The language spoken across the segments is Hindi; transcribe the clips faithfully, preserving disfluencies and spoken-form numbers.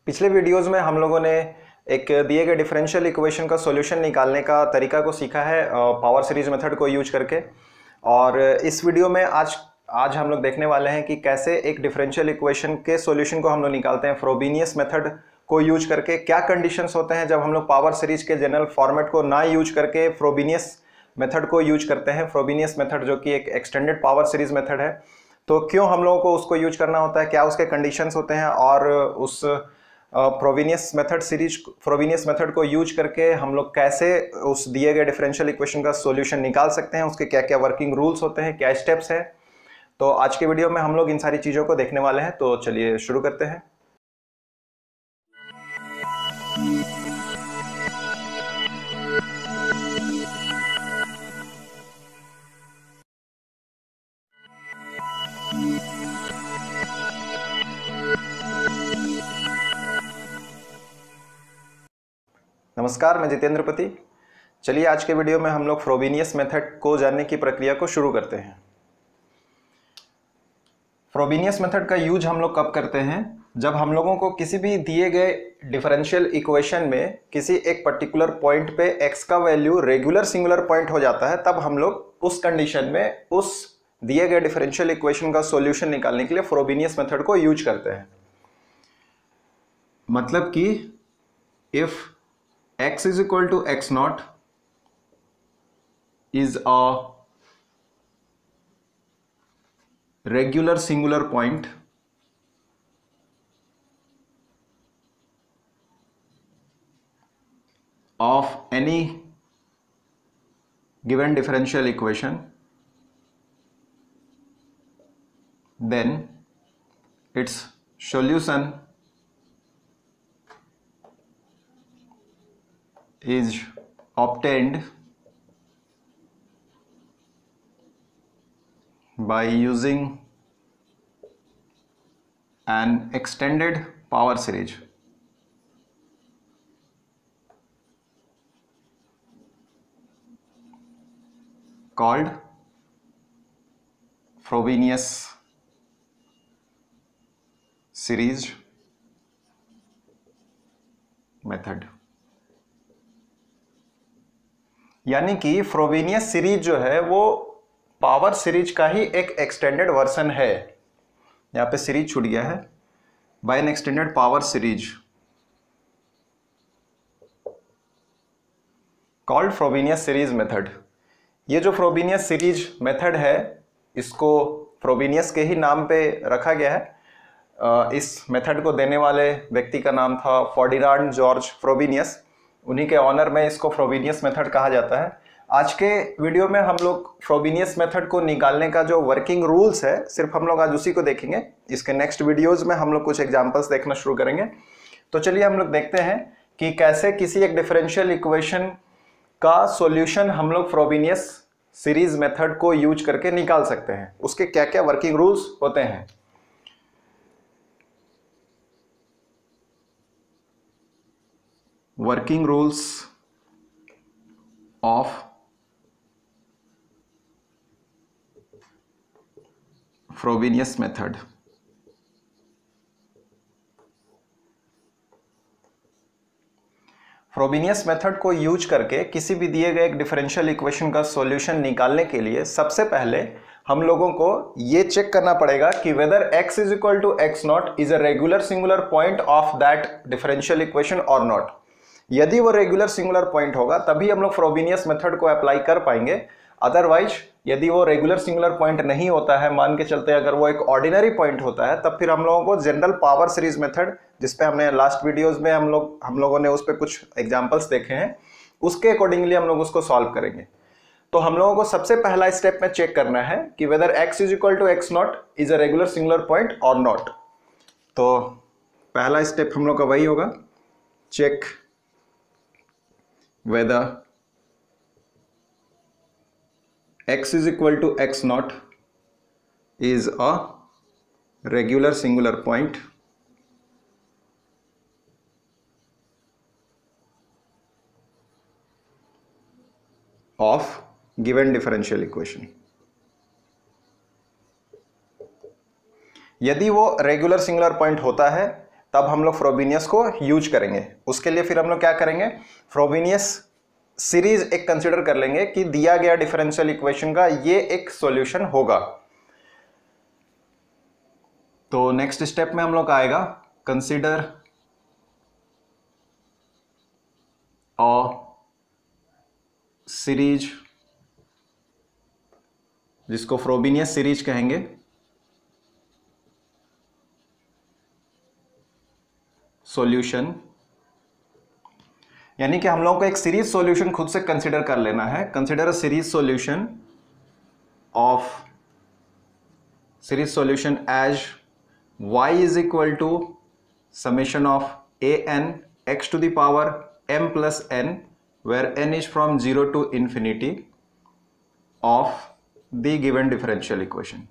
पिछले वीडियोस में हम लोगों ने एक दिए गए डिफरेंशियल इक्वेशन का सॉल्यूशन निकालने का तरीका को सीखा है पावर सीरीज मेथड को यूज करके। और इस वीडियो में आज आज हम लोग देखने वाले हैं कि कैसे एक डिफरेंशियल इक्वेशन के सॉल्यूशन को हम लोग निकालते हैं फ्रोबेनियस मेथड को यूज करके। क्या कंडीशंस होते हैं जब हम लोग पावर सीरीज के जनरल फॉर्मेट को ना यूज करके फ्रोबेनियस मेथड को यूज करते हैं। फ्रोबेनियस मेथड जो कि एक एक्सटेंडेड पावर सीरीज मेथड है, तो क्यों हम लोगों को उसको यूज करना होता है, क्या उसके कंडीशंस होते हैं और उस Frobenius method series Frobenius method को यूज करके हम लोग कैसे उस दिए गए डिफरेंशियल इक्वेशन का सॉल्यूशन निकाल सकते हैं, उसके क्या क्या वर्किंग रूल्स होते हैं, क्या स्टेप्स हैं। तो आज के वीडियो में हम लोग इन सारी चीज़ों को देखने वाले हैं। तो चलिए शुरू करते हैं। नमस्कार, मैं जितेंद्र पति। चलिए आज के वीडियो में हम लोग फ्रोबेनियस मेथड को जानने की प्रक्रिया को शुरू करते हैं। फ्रोबेनियस मेथड का यूज हम लोग कब करते हैं? जब हम लोगों को किसी भी दिए गए डिफरेंशियल इक्वेशन में किसी एक पर्टिकुलर पॉइंट पे x का वैल्यू रेगुलर सिंगुलर पॉइंट हो जाता है, तब हम लोग उस कंडीशन में उस दिए गए डिफरेंशियल इक्वेशन का सॉल्यूशन निकालने के लिए फ्रोबेनियस मेथड को यूज करते हैं। मतलब कि if x is equal to x naught is a regular singular point of any given differential equation, then its solution is obtained by using an extended power series called Frobenius series method। यानी कि फ्रोबेनियस सीरीज जो है वो पावर सीरीज का ही एक एक्सटेंडेड वर्जन है। यहाँ पे सीरीज छूट गया है। By an extended power series called Frobenius series method. ये जो फ्रोबेनियस सीरीज मेथड है, इसको फ्रोबेनियस के ही नाम पे रखा गया है। इस मेथड को देने वाले व्यक्ति का नाम था फर्डिनांड जॉर्ज फ्रोबेनियस। उन्हीं के ऑनर में इसको फ्रोबेनियस मेथड कहा जाता है। आज के वीडियो में हम लोग फ्रोबेनियस मेथड को निकालने का जो वर्किंग रूल्स है, सिर्फ हम लोग आज उसी को देखेंगे। इसके नेक्स्ट वीडियोस में हम लोग कुछ एग्जांपल्स देखना शुरू करेंगे। तो चलिए हम लोग देखते हैं कि कैसे किसी एक डिफरेंशियल इक्वेशन का सॉल्यूशन हम लोग फ्रोबेनियस सीरीज मेथड को यूज करके निकाल सकते हैं, उसके क्या क्या वर्किंग रूल्स होते हैं। Working rules of Frobenius method। Frobenius method को यूज करके किसी भी दिए गए एक डिफरेंशियल इक्वेशन का सॉल्यूशन निकालने के लिए सबसे पहले हम लोगों को ये चेक करना पड़ेगा कि whether x is equal to x naught is a regular singular point of that differential equation और नॉट। यदि वो रेगुलर सिंगुलर पॉइंट होगा तभी हम लोग फ्रोबेनियस मेथड को अप्लाई कर पाएंगे। अदरवाइज यदि वो रेगुलर सिंगुलर पॉइंट नहीं होता है, मान के चलते अगर वो एक ऑर्डिनरी पॉइंट होता है, तब फिर हम लोगों को जनरल पावर सीरीज मेथड, जिसपे हमने लास्ट वीडियोस में हम लोग हम लोगों ने उस पर कुछ एग्जांपल्स देखे हैं, उसके अकॉर्डिंगली हम लोग उसको सॉल्व करेंगे। तो हम लोगों को सबसे पहला स्टेप में चेक करना है कि whether x is equal to x naught is a regular singular point और नॉट। तो पहला स्टेप हम लोग का वही होगा, check whether x is equal to x naught is a regular singular point of given differential equation। यदि वो रेगुलर सिंगुलर पॉइंट होता है तब हम लोग फ्रोबेनियस को यूज करेंगे। उसके लिए फिर हम लोग क्या करेंगे, फ्रोबेनियस सीरीज एक कंसिडर कर लेंगे कि दिया गया डिफरेंशियल इक्वेशन का ये एक सॉल्यूशन होगा। तो नेक्स्ट स्टेप में हम लोग का आएगा कंसिडर अ सीरीज, जिसको फ्रोबेनियस सीरीज कहेंगे, सॉल्यूशन। यानी कि हम लोगों को एक सीरीज सॉल्यूशन खुद से कंसिडर कर लेना है। Consider a series solution of series solution as y is equal to summation of a n x to the power m plus n, where n is from zero to infinity of the given differential equation.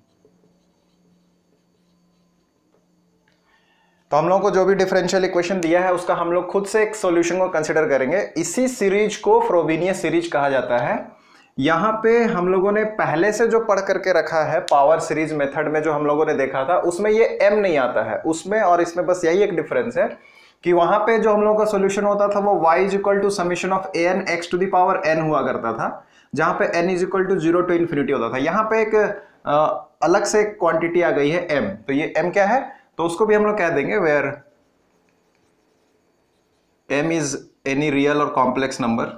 तो हम लोगों को जो भी डिफरेंशियल इक्वेशन दिया है उसका हम लोग खुद से एक सॉल्यूशन को कंसिडर करेंगे। इसी सीरीज को फ्रोबेनियस सीरीज कहा जाता है। यहाँ पे हम लोगों ने पहले से जो पढ़ करके रखा है पावर सीरीज मेथड में, जो हम लोगों ने देखा था, उसमें ये m नहीं आता है उसमें, और इसमें बस यही एक डिफरेंस है कि वहां पे जो हम लोगों का सॉल्यूशन होता था वो y is equal to summation of a n x to the power n हुआ करता था, जहां पे n is equal to zero to infinity होता था। यहाँ पे एक आ, अलग से क्वांटिटी आ गई है m। तो ये m क्या है, तो उसको भी हम लोग कह देंगे where m is any real और कॉम्प्लेक्स नंबर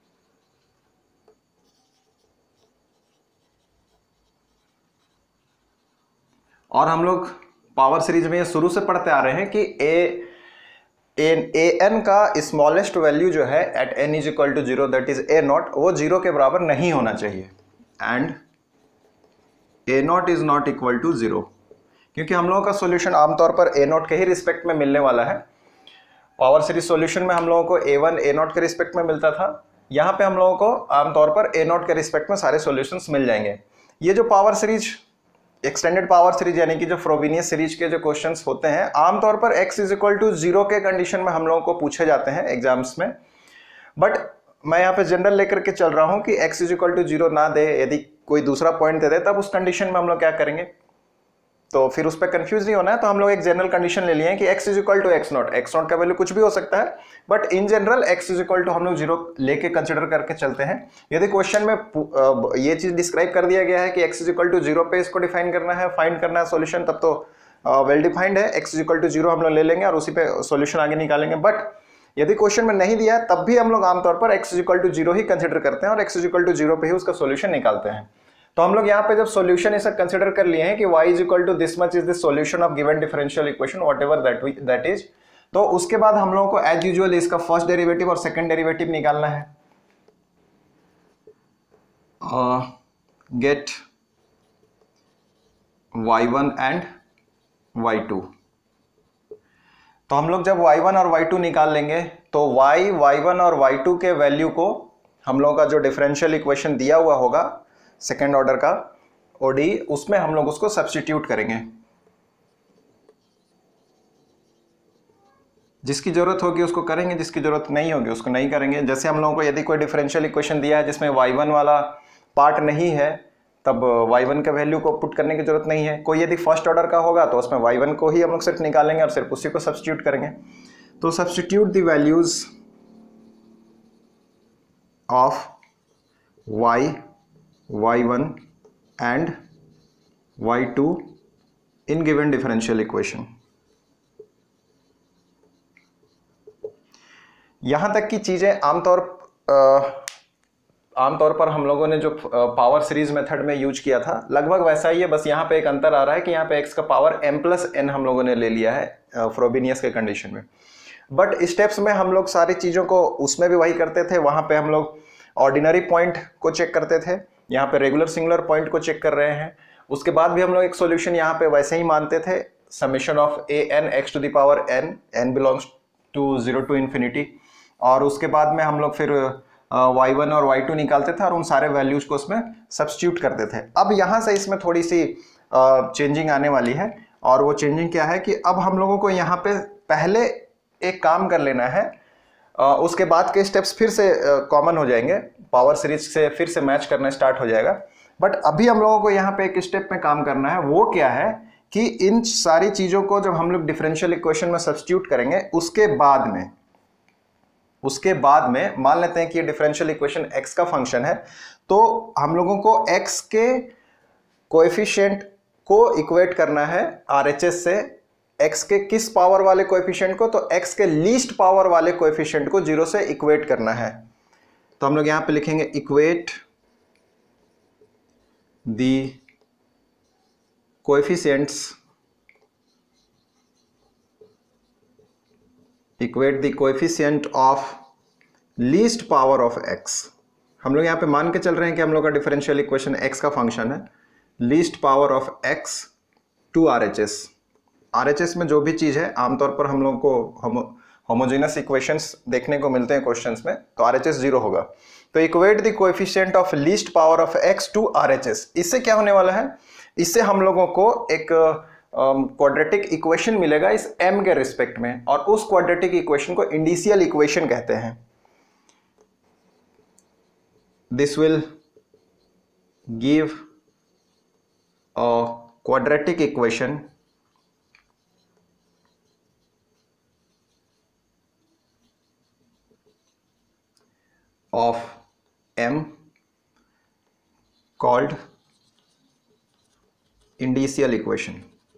और हम लोग पावर सीरीज में ये शुरू से पढ़ते आ रहे हैं कि a एन ए एन का स्मॉलेस्ट वैल्यू जो है at n is equal to zero, that is a naught, वो जीरो के बराबर नहीं होना चाहिए, and a naught is not equal to zero, क्योंकि हम लोगों का सॉल्यूशन आमतौर पर ए नॉट के ही रिस्पेक्ट में मिलने वाला है। पावर सीरीज सॉल्यूशन में हम लोगों को ए वन ए नॉट के रिस्पेक्ट में मिलता था, यहाँ पे हम लोगों को आमतौर पर ए नॉट के रिस्पेक्ट में सारे सॉल्यूशंस मिल जाएंगे। ये जो power series, extended power series यानी कि जो फ्रोबेनियस सीरीज के जो क्वेश्चंस होते हैं, आमतौर पर x is equal to zero के कंडीशन में हम लोगों को पूछे जाते हैं एग्जाम्स में। बट मैं यहाँ पे जनरल लेकर के चल रहा हूँ कि x is equal to zero ना दे, यदि कोई दूसरा पॉइंट दे दे तब उस कंडीशन में हम लोग क्या करेंगे, तो फिर उस पर कंफ्यूज नहीं होना है। तो हम लोग एक जनरल कंडीशन ले लिए हैं कि x is equal to x naught, x naught का वैल्यू कुछ भी हो सकता है, but in general x is equal to हम लोग जीरो लेके कंसिडर करके चलते हैं। यदि क्वेश्चन में ये चीज डिस्क्राइब कर दिया गया है कि x is equal to zero पे इसको डिफाइन करना है, फाइंड करना है सॉल्यूशन, तब तो वेल डिफाइंड है, x is equal to zero हम लोग ले लेंगे और उसी पे सॉल्यूशन आगे निकालेंगे। बट यदि क्वेश्चन में नहीं दिया है तब भी हम लोग आमतौर पर x is equal to zero ही कंसिडर करते हैं और x is equal to zero पे ही उसका सॉल्यूशन निकालते हैं। तो हम लोग यहाँ पे जब सॉल्यूशन ऐसा कंसिडर कर लिए हैं कि y is equal to this much is the solution of given differential equation whatever that that is, तो उसके बाद हम लोगों को एज यूजुअल इसका फर्स्ट डेरिवेटिव और सेकंड डेरिवेटिव निकालना है। Get y one and y two. तो हम लोग जब वाई वन और वाई टू निकाल लेंगे तो y, वाई वन और वाई टू के वैल्यू को हम लोगों का जो डिफरेंशियल इक्वेशन दिया हुआ होगा सेकेंड ऑर्डर का ओडी, उसमें हम लोग उसको सब्स्टिट्यूट करेंगे। जिसकी जरूरत होगी उसको करेंगे, जिसकी जरूरत नहीं होगी उसको नहीं करेंगे। जैसे हम लोगों को यदि कोई डिफरेंशियल इक्वेशन दिया है जिसमें वाई वन वाला पार्ट नहीं है, तब वाई वन का वैल्यू को पुट करने की जरूरत नहीं है। कोई यदि फर्स्ट ऑर्डर का होगा तो उसमें वाई वन को ही हम लोग सिर्फ निकालेंगे और सिर्फ उसी को सब्स्टिट्यूट करेंगे। तो substitute the values of y, y one and y two in given differential equation। यहां तक की चीजें आमतौर आमतौर पर हम लोगों ने जो पावर सीरीज मेथड में यूज किया था लगभग वैसा ही है, बस यहाँ पे एक अंतर आ रहा है कि यहाँ पे x का पावर m प्लस n हम लोगों ने ले लिया है फ्रोबेनियस के कंडीशन में। बट स्टेप्स में हम लोग सारी चीजों को उसमें भी वही करते थे। वहां पे हम लोग ऑर्डिनरी पॉइंट को चेक करते थे, यहाँ पे रेगुलर सिंगुलर पॉइंट को चेक कर रहे हैं। उसके बाद भी हम लोग एक सॉल्यूशन यहाँ पे वैसे ही मानते थे, summation of a n x to the power n, n belongs to zero to infinity, और उसके बाद में हम लोग फिर वाई वन और वाई टू निकालते थे और उन सारे वैल्यूज को उसमें सब्स्टिट्यूट करते थे। अब यहाँ से इसमें थोड़ी सी चेंजिंग आने वाली है, और वो चेंजिंग क्या है कि अब हम लोगों को यहाँ पे पहले एक काम कर लेना है, Uh, उसके बाद के स्टेप्स फिर से कॉमन uh, हो जाएंगे, पावर सीरीज से फिर से मैच करना स्टार्ट हो जाएगा। बट अभी हम लोगों को यहाँ पे एक स्टेप में काम करना है। वो क्या है कि इन सारी चीजों को जब हम लोग डिफरेंशियल इक्वेशन में सब्स्टिट्यूट करेंगे उसके बाद में उसके बाद में मान लेते हैं कि ये डिफरेंशियल इक्वेशन x का फंक्शन है, तो हम लोगों को x के कोएफिशिएंट को इक्वेट करना है आरएचएस से x के किस पावर वाले कोएफिशिएंट को, तो x के लीस्ट पावर वाले कोएफिशिएंट को जीरो से इक्वेट करना है। तो हम लोग यहां पे लिखेंगे equate the coefficients equate the coefficient of least power of x। हम लोग यहां पे मान के चल रहे हैं कि हम लोग का डिफरेंशियल इक्वेशन x का फंक्शन है, least power of x to RHS. RHS में जो भी चीज है आमतौर पर हम लोग को होमोजेनस इक्वेशंस देखने को मिलते हैं क्वेश्चंस में, तो आरएचएस जीरो होगा। तो equate the coefficient of least power of x to RHS. इससे क्या होने वाला है, इससे हम लोगों को एक क्वाड्रेटिक uh, इक्वेशन मिलेगा इस m के रिस्पेक्ट में, और उस क्वाड्रेटिक इक्वेशन को इंडिशियल इक्वेशन कहते हैं। This will give a quadratic equation of m called indicial equation।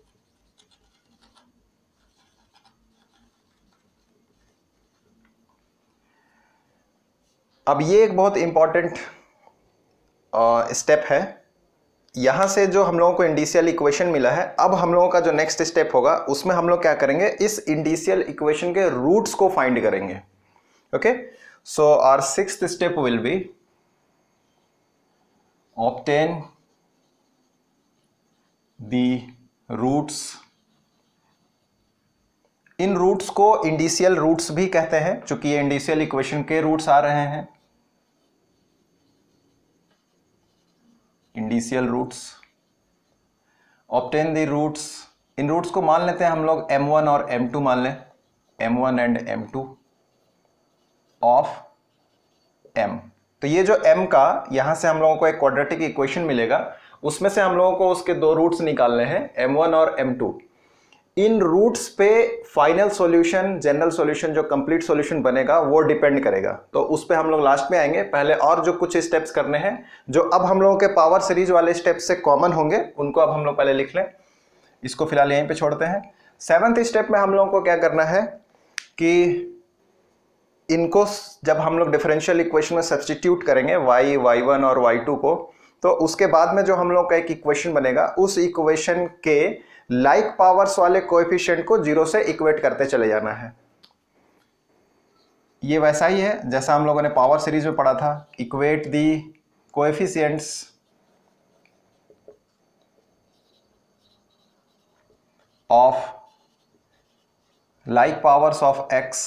अब ये एक बहुत इंपॉर्टेंट स्टेप है। यहां से जो हम लोगों को इंडिशियल इक्वेशन मिला है, अब हम लोगों का जो नेक्स्ट स्टेप होगा उसमें हम लोग क्या करेंगे, इस इंडिशियल इक्वेशन के रूट्स को फाइंड करेंगे। Okay, so our sixth step will be obtain the roots। इन रूट्स को इंडिशियल रूट्स भी कहते हैं, चूंकि ये इंडिशियल इक्वेशन के रूट्स आ रहे हैं। Indicial roots, obtain the roots। इन रूट्स को मान लेते हैं हम लोग एम वन और एम टू मान लें, m one and m two of m। तो ये जो m का यहां से हम लोगों को एक क्वाड्रेटिक इक्वेशन मिलेगा, उसमें से हम लोगों को उसके दो रूट्स निकालने हैं, एम वन और एम टू। इन रूट्स पे फाइनल सॉल्यूशन, जनरल सॉल्यूशन, जो कंप्लीट सॉल्यूशन बनेगा वो डिपेंड करेगा। तो उस पे हम लोग लास्ट में आएंगे। पहले और जो कुछ स्टेप्स करने हैं जो अब हम लोगों के पावर सीरीज वाले स्टेप्स से कॉमन होंगे, उनको अब हम लोग पहले लिख लें। इसको फिलहाल यहीं पे छोड़ते हैं। सेवंथ स्टेप में हम लोगों को क्या करना है कि इनको जब हम लोग डिफरेंशियल इक्वेशन में सब्स्टिट्यूट करेंगे y, वाई वन और वाई टू को, तो उसके बाद में जो हम लोग का एक इक्वेशन बनेगा, उस इक्वेशन के लाइक पावर्स वाले कोएफिशिएंट को जीरो से इक्वेट करते चले जाना है। ये वैसा ही है जैसा हम लोगों ने पावर सीरीज में पढ़ा था, equate the coefficients of like powers of x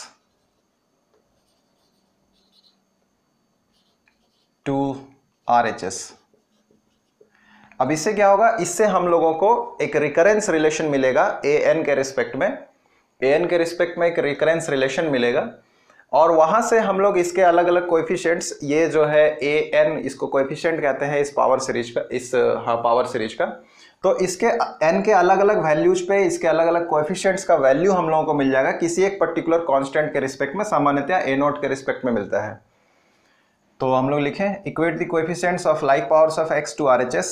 to R H S. अब इससे क्या होगा, इससे हम लोगों को एक रिकरेंस रिलेशन मिलेगा ए एन के रिस्पेक्ट में, ए एन के रिस्पेक्ट में एक रिकरेंस रिलेशन मिलेगा, और वहां से हम लोग इसके अलग अलग कोएफिशिएंट्स, ये जो है ए एन, इसको कोएफिशिएंट कहते हैं इस पावर सीरीज का, इस हाँ पावर सीरीज का। तो इसके एन के अलग अलग वैल्यूज पे इसके अलग अलग कोएफिशिएंट्स का वैल्यू हम लोगों को मिल जाएगा किसी एक पर्टिकुलर कांस्टेंट के रिस्पेक्ट में, सामान्यतया ए नॉट के रिस्पेक्ट में मिलता है। तो हम लोग लिखें equate the coefficients of like powers of x to RHS.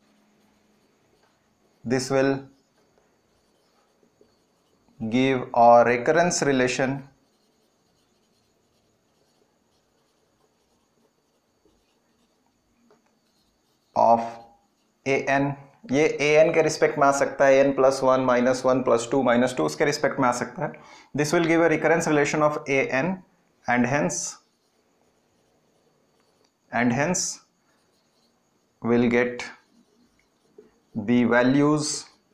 This will give a recurrence relation of a n. ये ए एन के रिस्पेक्ट में आ सकता है, n plus one minus one plus two minus two, उसके रिस्पेक्ट में आ सकता है। This will give a recurrence relation of a n and hence and hence we'll get the values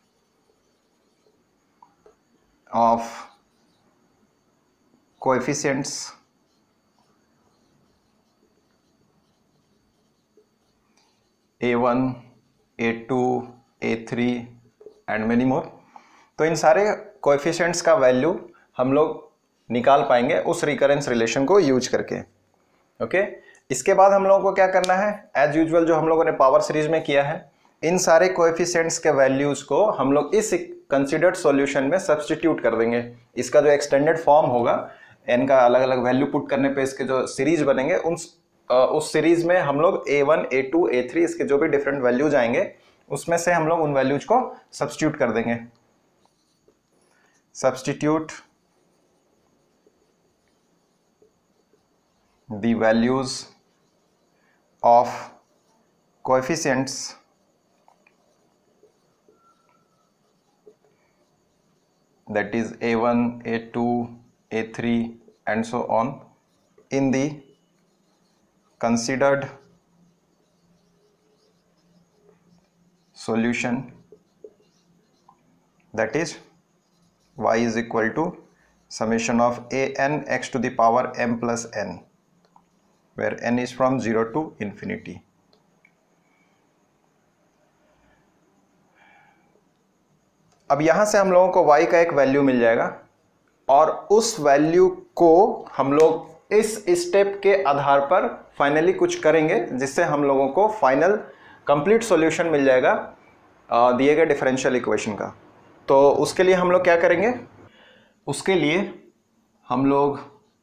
of coefficients a one, a two, a three and many more. तो इन सारे कोएफिशिएंट्स का वैल्यू हम लोग निकाल पाएंगे उस रिकरेंस रिलेशन को यूज करके। Okay okay? इसके बाद हम लोगों को क्या करना है, एज यूजुअल जो हम लोगों ने पावर सीरीज में किया है, इन सारे कोएफिशिएंट्स के वैल्यूज को हम लोग इस कंसीडर्ड सॉल्यूशन में सब्स्टिट्यूट कर देंगे। इसका जो एक्सटेंडेड फॉर्म होगा, एन का अलग अलग वैल्यू पुट करने पे इसके जो सीरीज बनेंगे, उन उस सीरीज में हम लोग a one, a two, a three इसके जो भी डिफरेंट वैल्यूज आएंगे उसमें से हम लोग उन वैल्यूज को सब्स्टिट्यूट कर देंगे। Substitute the values of coefficients that is a one, a two, a three and so on in the considered solution, that is y is equal to summation of a n x to the power m plus n, where n is from zero to infinity. अब यहां से हम लोगों को y का एक वैल्यू मिल जाएगा और उस वैल्यू को हम लोग इस स्टेप के आधार पर फाइनली कुछ करेंगे जिससे हम लोगों को फाइनल कंप्लीट सॉल्यूशन मिल जाएगा दिए गए डिफरेंशियल इक्वेशन का। तो उसके लिए हम लोग क्या करेंगे, उसके लिए हम लोग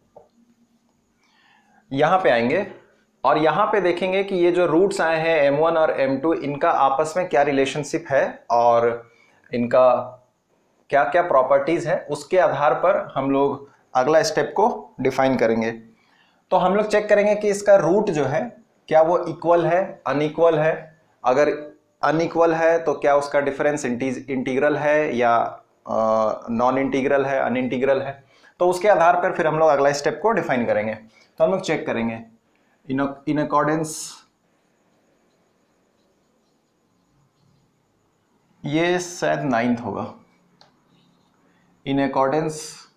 यहां पे आएंगे और यहां पे देखेंगे कि ये जो रूट्स आए हैं एम वन और एम टू, इनका आपस में क्या रिलेशनशिप है और इनका क्या क्या प्रॉपर्टीज है, उसके आधार पर हम लोग अगला स्टेप को डिफाइन करेंगे। तो हम लोग चेक करेंगे कि इसका रूट जो है क्या वो इक्वल है, अनइक्वल है। अगर अनइक्वल है तो क्या उसका डिफरेंस इंटीग्रल है या नॉन इंटीग्रल है, अनइंटीग्रल है। तो उसके आधार पर फिर हम लोग अगला स्टेप को डिफाइन करेंगे। तो हम लोग चेक करेंगे इन इन अकॉर्डेंस, ये शायद नाइन्थ होगा, in accordance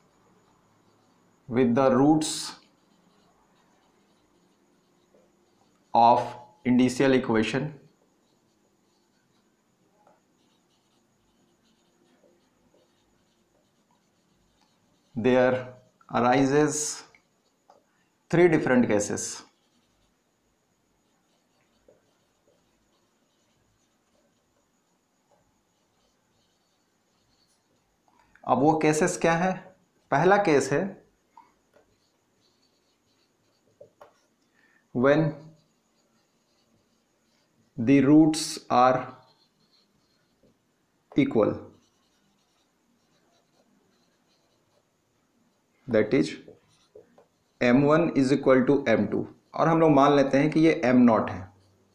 with the roots of indicial equation there arises three different cases. अब वो केसेस क्या है, पहला केस है when the roots are equal, that is M one is equal to M two, और हम लोग मान लेते हैं कि ये एम नॉट है।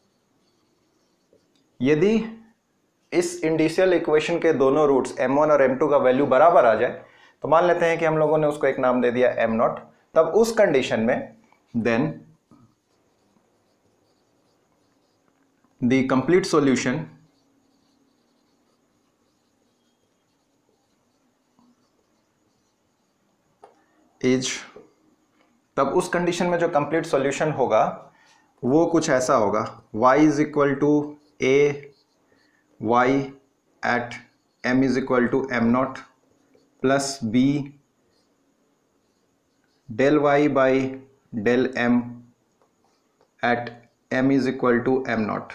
यदि इस इंडिशियल इक्वेशन के दोनों रूट्स एम वन और एम टू का वैल्यू बराबर आ जाए तो मान लेते हैं कि हम लोगों ने उसको एक नाम दे दिया एम नॉट। तब उस कंडीशन में then the complete solution is, तब उस कंडीशन में जो कंप्लीट सॉल्यूशन होगा वो कुछ ऐसा होगा, y is equal to a y at m is equal to m naught plus b del y by del m at m is equal to m naught।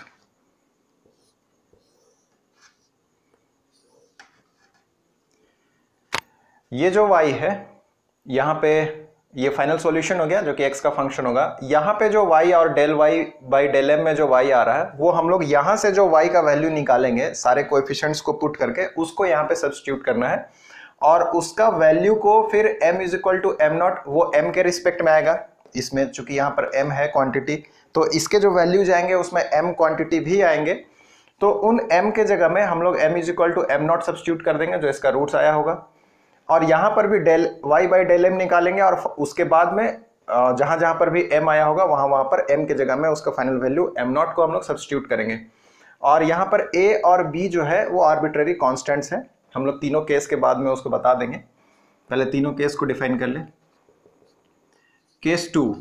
ये जो y है यहाँ पे ये फाइनल सॉल्यूशन हो गया जो कि x का फंक्शन होगा। यहाँ पे जो y और del y by del m में जो y आ रहा है वो हम लोग यहाँ से जो y का वैल्यू निकालेंगे सारे कोएफिशिएंट्स को पुट करके उसको यहाँ पे सब्स्टिट्यूट करना है और उसका वैल्यू को फिर m is equal to m naught, वो m के रिस्पेक्ट में आएगा। इसमें चूंकि यहाँ पर m है क्वांटिटी तो इसके जो वैल्यू जाएंगे उसमें m क्वांटिटी भी आएंगे। तो उन m के जगह में हम लोग m is equal to m naught substitute कर देंगे जो इसका रूट्स आया होगा और यहाँ पर भी del y by del m निकालेंगे और उसके बाद में जहाँ जहाँ पर भी m आया होगा वहाँ वहाँ पर m के जगह में उसका फाइनल वैल्यू m नॉट को हम लोग सब्स्टिट्यूट करेंगे। और यहाँ पर a और b जो है वो आर्बिट्रेरी कांस्टेंट्स हैं। हम लोग तीनों केस के बाद में उसको बता देंगे, पहले तीनों केस को डिफाइन कर ले। केस टू,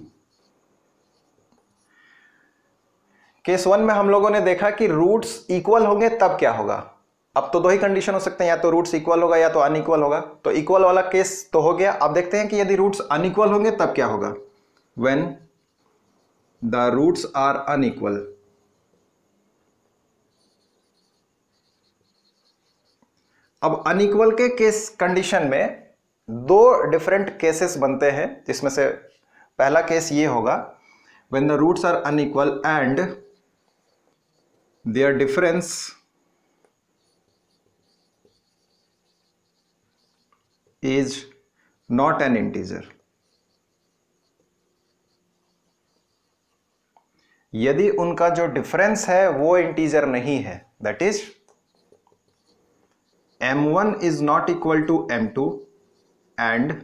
केस वन में हम लोगों ने देखा कि रूट्स इक्वल होंगे तब क्या होगा। अब तो दो ही कंडीशन हो सकते हैं, या तो रूट्स इक्वल होगा या तो अनइक्वल होगा। तो इक्वल वाला केस तो हो गया। अब देखते हैं कि यदि रूट्स अनइक्वल होंगे तब क्या होगा। When the roots are unequal, अब अनइक्वल के केस कंडीशन में दो डिफरेंट केसेस बनते हैं, जिसमें से पहला केस ये होगा when the roots are unequal and their difference is not an integer. यदि उनका जो डिफरेंस है वो इंटीजर नहीं है, that is m one is not equal to M two and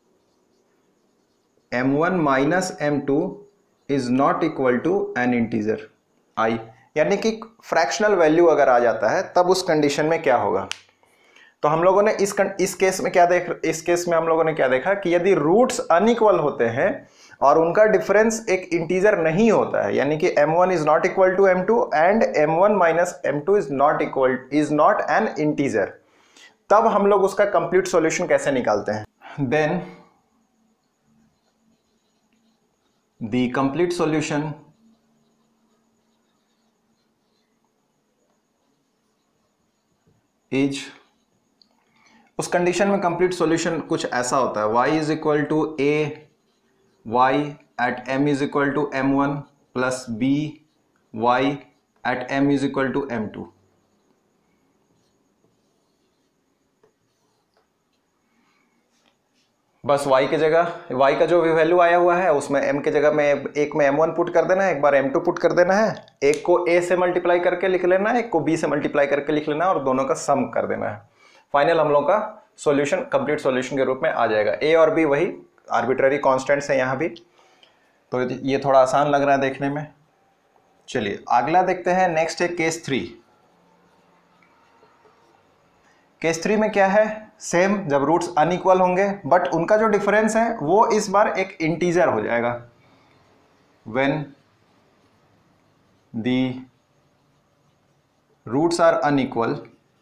M one minus M two is not equal to an integer i, यानी कि फ्रैक्शनल वैल्यू अगर आ जाता है तब उस कंडीशन में क्या होगा। तो हम लोगों ने इस इस केस में क्या देख इस केस में हम लोगों ने क्या देखा कि यदि रूट्स अनइक्वल होते हैं और उनका डिफरेंस एक इंटीजर नहीं होता है, यानी कि M one is not equal to M two and M one minus M two is not equal is not an integer, तब हम लोग उसका कंप्लीट सॉल्यूशन कैसे निकालते हैं। Then the complete solution is, उस कंडीशन में कंप्लीट सॉल्यूशन कुछ ऐसा होता है, y is equal to A Y at m is equal to M one plus B Y at m is equal to M to. बस y की जगह y का जो भी वैल्यू आया हुआ है उसमें m की जगह में एक में एम वन पुट कर देना है, एक बार एम टू पुट कर देना है, एक को a से मल्टीप्लाई करके लिख लेना है, एक को b से मल्टीप्लाई करके लिख लेना है और दोनों का सम कर देना है। फाइनल हम लोग का सॉल्यूशन कंप्लीट सॉल्यूशन के रूप में आ जाएगा। a और b वही आर्बिट्ररी कांस्टेंट्स हैं यहाँ भी, तो ये थोड़ा आसान लग रहा है देखने में। चलिए अगला देखते हैं, नेक्स्ट है केस थ्री। केस थ्री में क्या है, सेम, जब रूट्स अनइक्वल होंगे बट उनका जो डिफरेंस है वो इस बार एक इंटीजर हो जाएगा। When the roots are unequal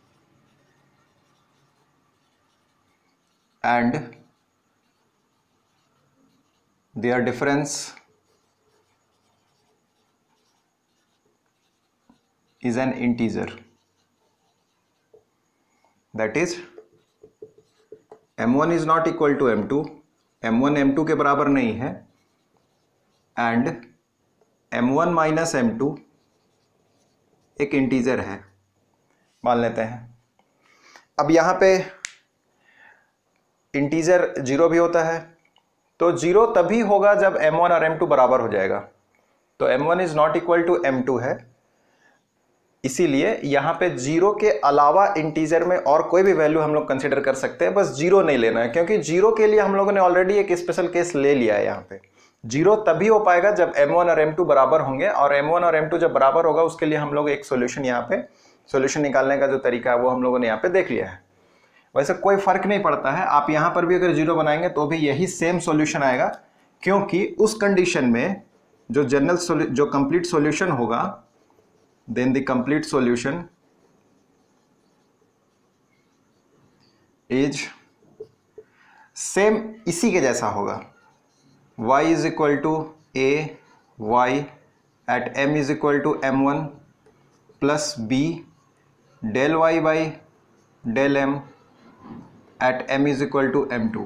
and their difference is an integer, that is M one is not equal to M two, M one M two के बराबर नहीं है and M one minus M two एक इंटीजर है, मान लेते हैं। अब यहाँ पे इंटीजर जीरो भी होता है, तो जीरो तभी होगा जब एम वन और एम टू बराबर हो जाएगा। तो M one is not equal to M two है, इसीलिए यहाँ पे जीरो के अलावा इंटीजर में और कोई भी वैल्यू हम लोग कंसीडर कर सकते हैं, बस जीरो नहीं लेना है, क्योंकि जीरो के लिए हम लोगों ने ऑलरेडी एक स्पेशल केस ले लिया है। यहाँ पे जीरो तभी हो पाएगा जब एम वन और एम टू बराबर होंगे, और एम वन और एम टू जब बराबर होगा उसके लिए हम लोग एक सोल्यूशन यहाँ पे सोल्यूशन निकालने का जो तरीका है वो हम लोगों ने यहाँ पे देख लिया है। वैसे कोई फर्क नहीं पड़ता है, आप यहाँ पर भी अगर जीरो बनाएंगे तो भी यही सेम सॉल्यूशन आएगा, क्योंकि उस कंडीशन में जो जनरल जो कंप्लीट सॉल्यूशन होगा, then the complete solution is same इसी के जैसा होगा। y is equal to A Y at m is equal to M one plus B del Y by del M at m is equal to M two.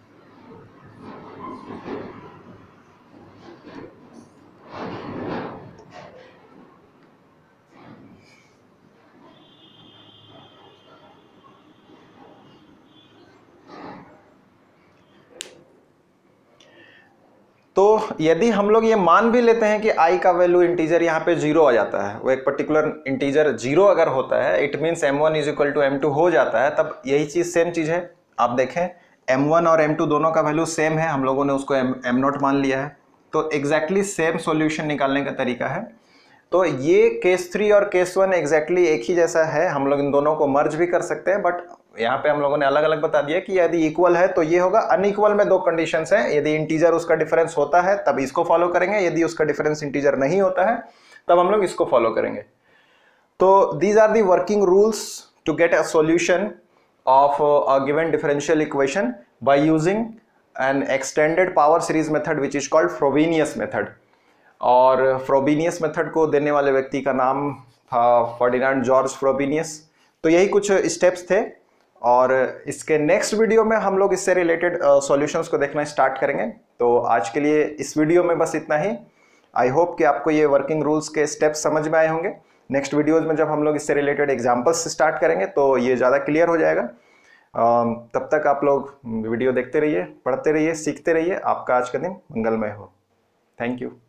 तो यदि हम लोग ये मान भी लेते हैं कि i का वैल्यू इंटीजर यहाँ पे जीरो आ जाता है, वो एक पर्टिकुलर इंटीजर जीरो अगर होता है, it means M one is equal to M two हो जाता है, तब यही चीज सेम चीज है। आप देखें एम वन और एम टू दोनों का वैल्यू सेम है, हम लोगों ने उसको एम एम नॉट मान लिया है, तो एग्जैक्टली सेम सॉल्यूशन निकालने का तरीका है। तो ये केस थ्री और केस वन एग्जैक्टली एक ही जैसा है, हम लोग इन दोनों को मर्ज भी कर सकते हैं, बट यहाँ पे हम लोगों ने अलग अलग बता दिया कि यदि इक्वल है तो ये होगा, अनइक्वल में दो कंडीशंस हैं, यदि इंटीजर उसका डिफरेंस होता है तब इसको फॉलो करेंगे, यदि उसका डिफरेंस इंटीजर नहीं होता है तब हम लोग इसको फॉलो करेंगे। तो these are the working rules to get a solution of a given differential equation by using an extended power series method which is called Frobenius method. और फ्रोबेनियस मेथड को देने वाले व्यक्ति का नाम था फर्डिनांड जॉर्ज फ्रोबेनियस। तो यही कुछ स्टेप्स थे और इसके नेक्स्ट वीडियो में हम लोग इससे रिलेटेड सॉल्यूशंस को देखना स्टार्ट करेंगे। तो आज के लिए इस वीडियो में बस इतना ही। आई होप कि आपको ये वर्किंग रूल्स के स्टेप्स समझ में आए होंगे। नेक्स्ट वीडियोज में जब हम लोग इससे रिलेटेड एग्जाम्पल्स स्टार्ट करेंगे तो ये ज़्यादा क्लियर हो जाएगा। तब तक आप लोग वीडियो देखते रहिए, पढ़ते रहिए, सीखते रहिए। आपका आज का दिन मंगलमय हो। Thank you.